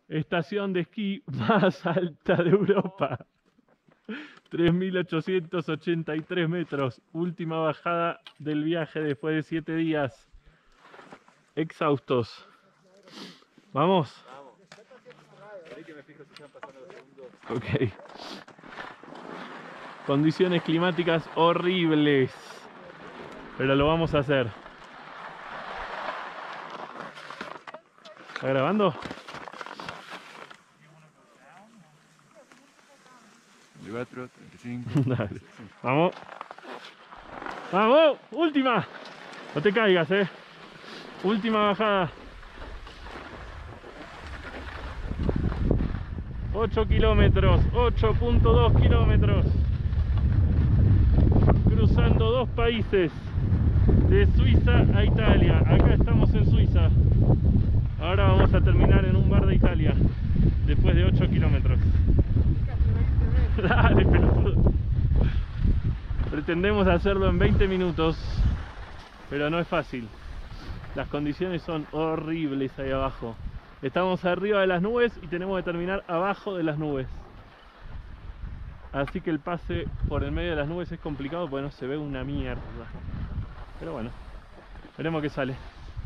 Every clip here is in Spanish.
estación de esquí más alta de Europa. 3.883 metros. Última bajada del viaje después de 7 días. Exhaustos. ¿Vamos? Vamos. Ahí que me fijo si están pasando los segundos. Ok. Condiciones climáticas horribles. Pero lo vamos a hacer. ¿Está grabando? 24, 35. Dale. Vamos. ¡Vamos! ¡Última! No te caigas, Última bajada. 8 kilómetros. 8.2 kilómetros. Cruzando 2 países. De Suiza a Italia. Acá estamos en Suiza. Ahora vamos a terminar en un bar de Italia. Después de 8 kilómetros. Dale, pelotudo. Pretendemos hacerlo en 20 minutos, pero no es fácil. Las condiciones son horribles ahí abajo. Estamos arriba de las nubes y tenemos que terminar abajo de las nubes. Así que el pase por el medio de las nubes es complicado porque no se ve una mierda. Pero bueno, veremos qué sale.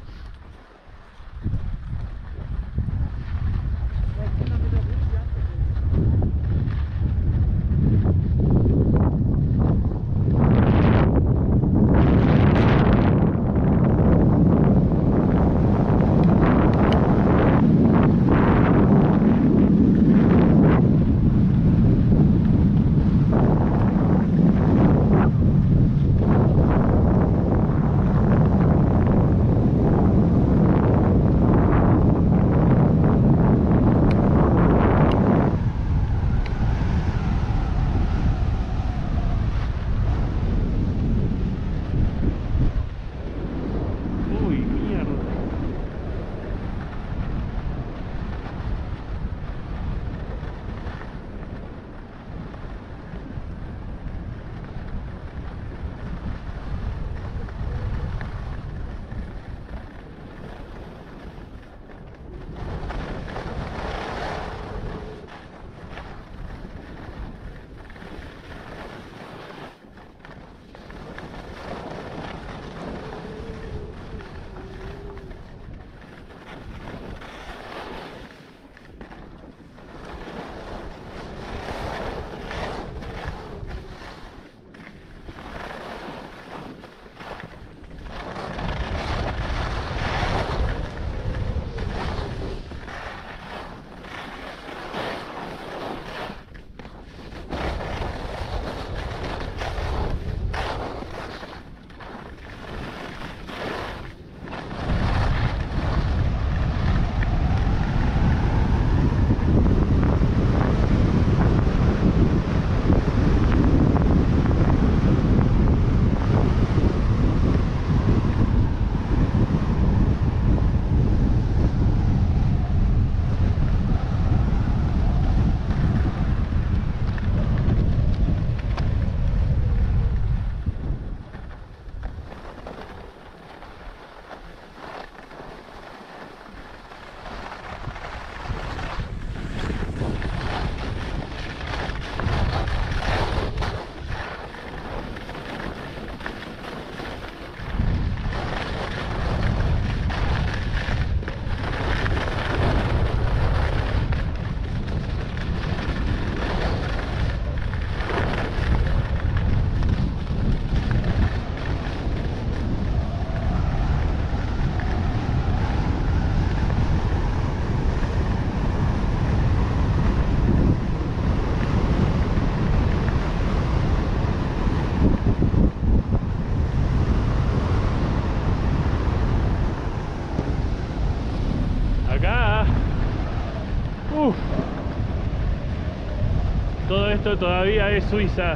Todo esto todavía es Suiza.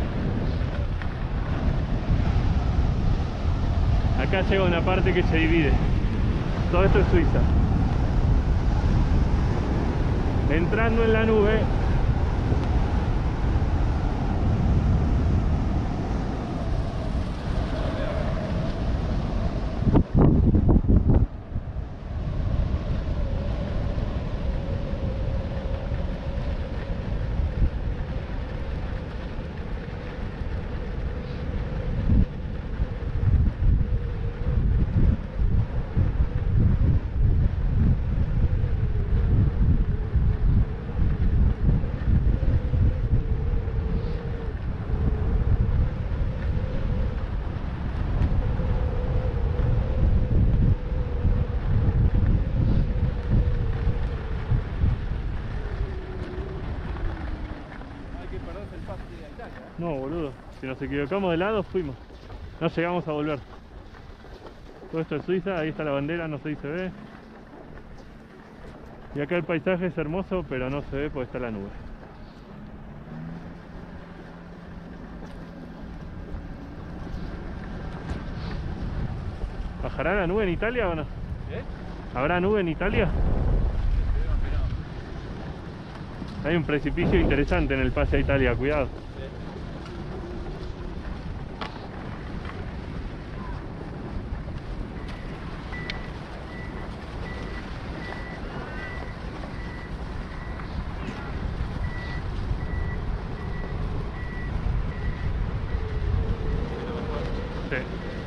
Acá llega una parte que se divide. Todo esto es Suiza. Entrando en la nube, No, boludo. Si nos equivocamos de lado, fuimos. No llegamos a volver. Todo esto es Suiza, ahí está la bandera, no sé si se ve. Y acá el paisaje es hermoso, pero no se ve porque está la nube. ¿Bajará la nube en Italia o no? ¿Habrá nube en Italia? Hay un precipicio interesante en el pase a Italia, cuidado. Sí.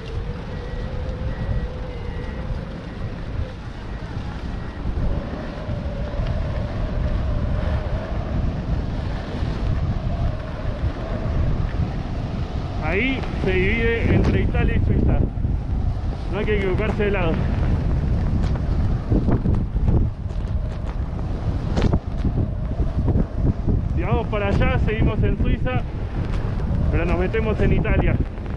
Ahí se divide entre Italia y Suiza. No hay que equivocarse de lado. Si vamos para allá, seguimos en Suiza, pero nos metemos en Italia.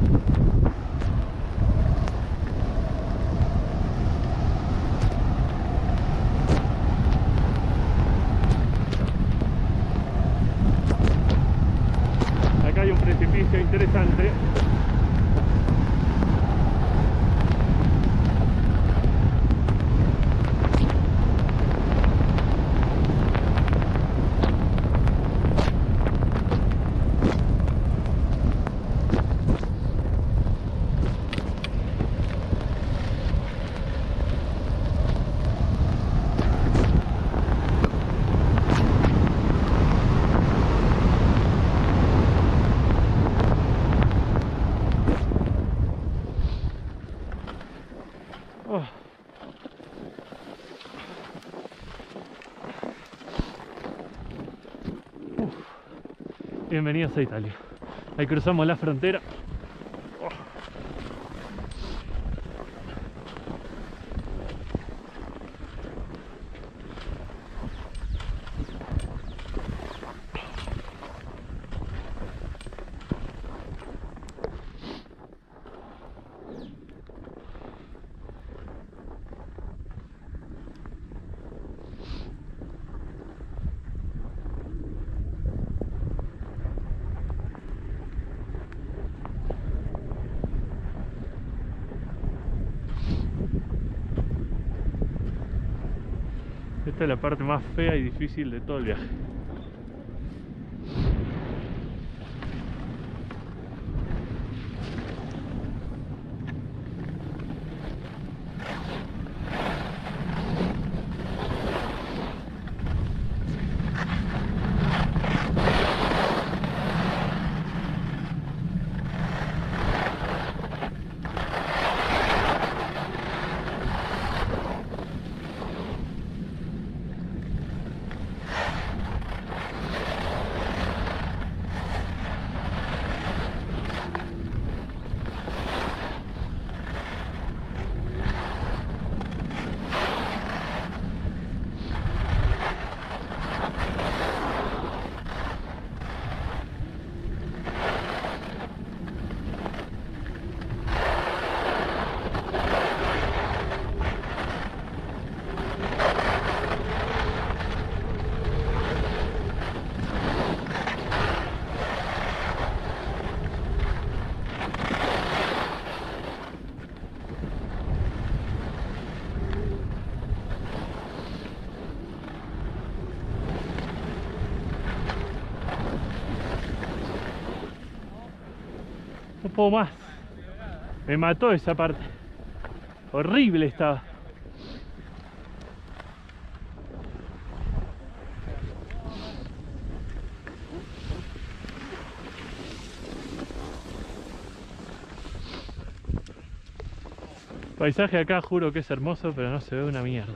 Acá hay un precipicio interesante. Oh. Bienvenidos a Italia. Ahí cruzamos la frontera. Oh. Esta es la parte más fea y difícil de todo el viaje. No puedo más. Me mató esa parte. Horrible estaba. El paisaje acá juro que es hermoso, pero no se ve una mierda.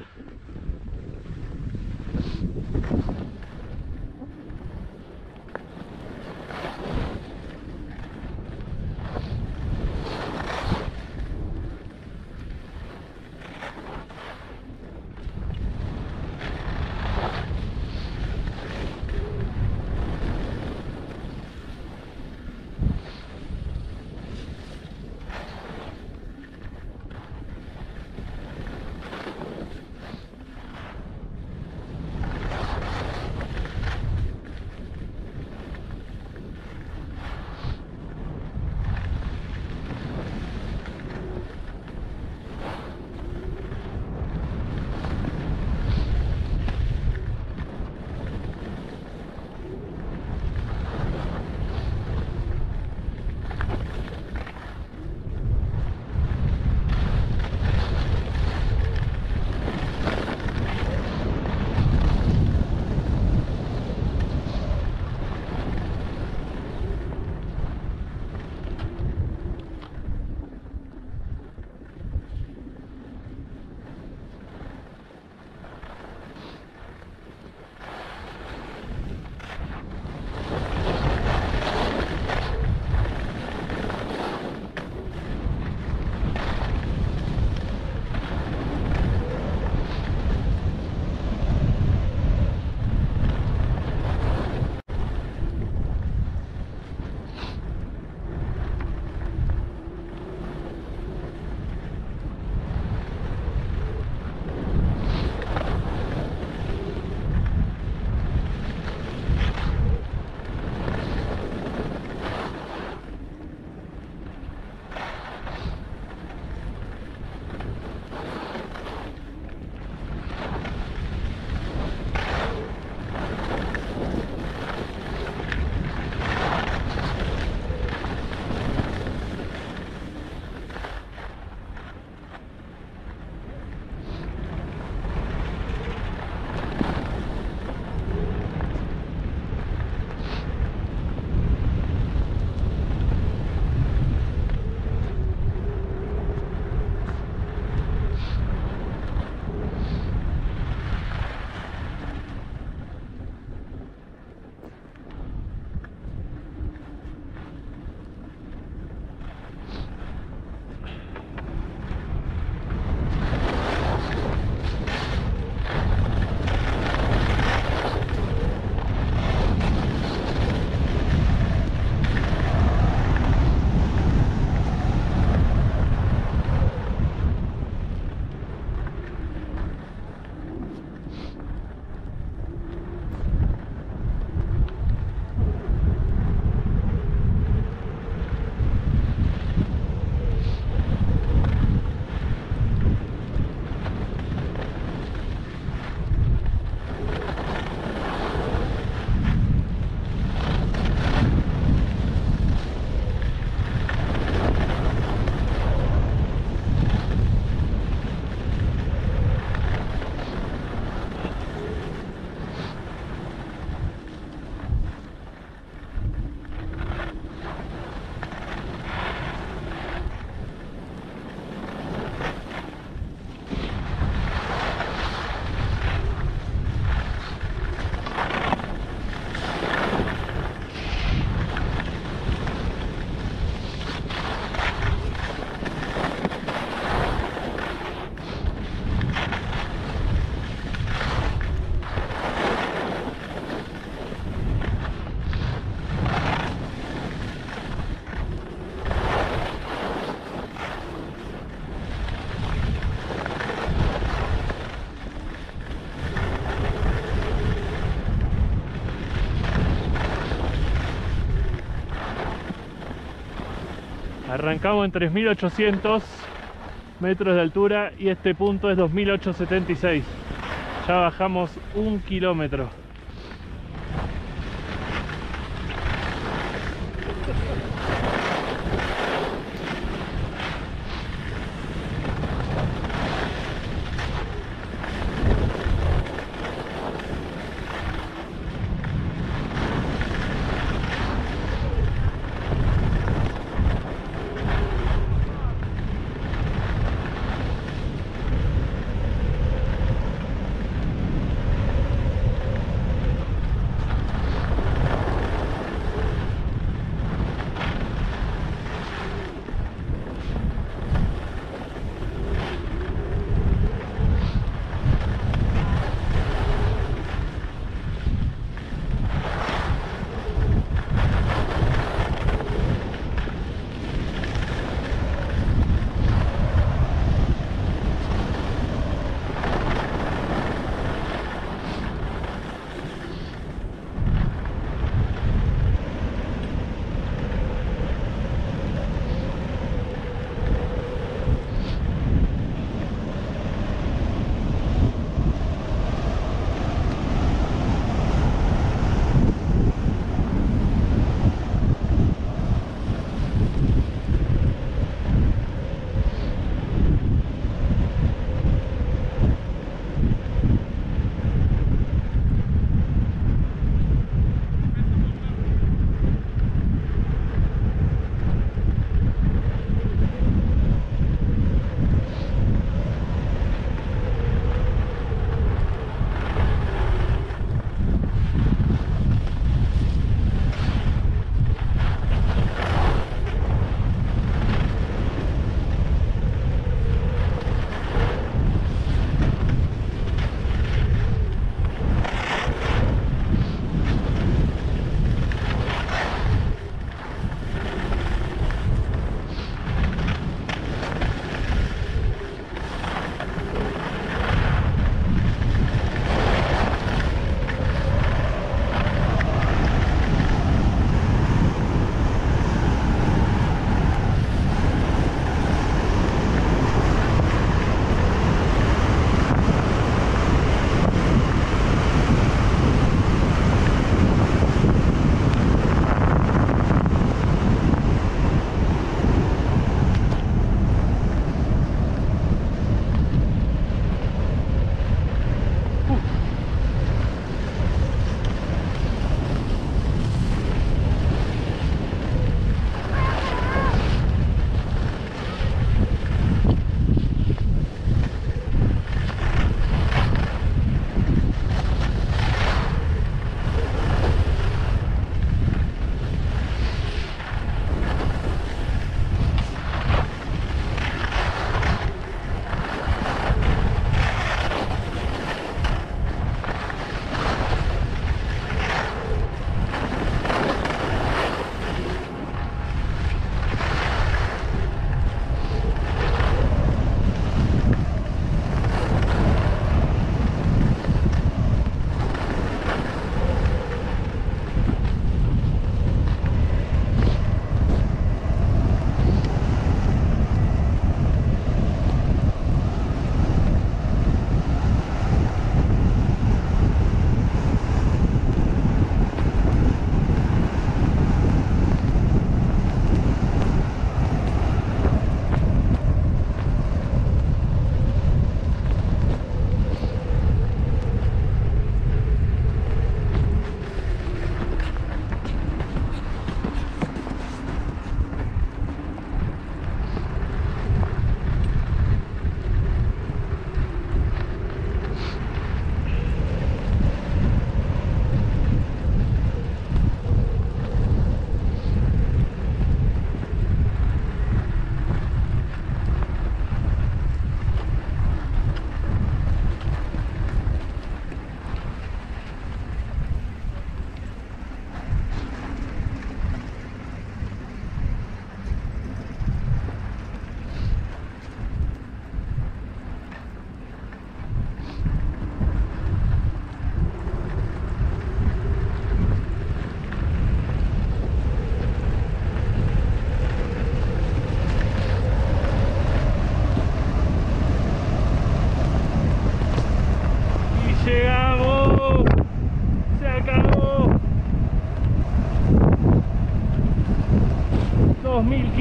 Arrancamos en 3800 metros de altura y este punto es 2876. Ya bajamos 1 kilómetro.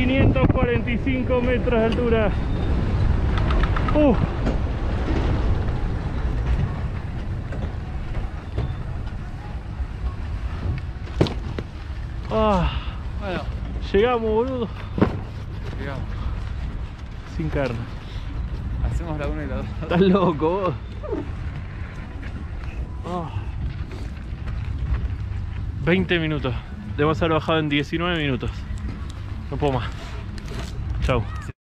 545 metros de altura. Bueno, Llegamos, boludo. llegamos. Sin carne. Hacemos la 1 y la 2. Estás loco vos. 20 minutos. Debemos haber bajado en 19 minutos. No puedo más. Chau.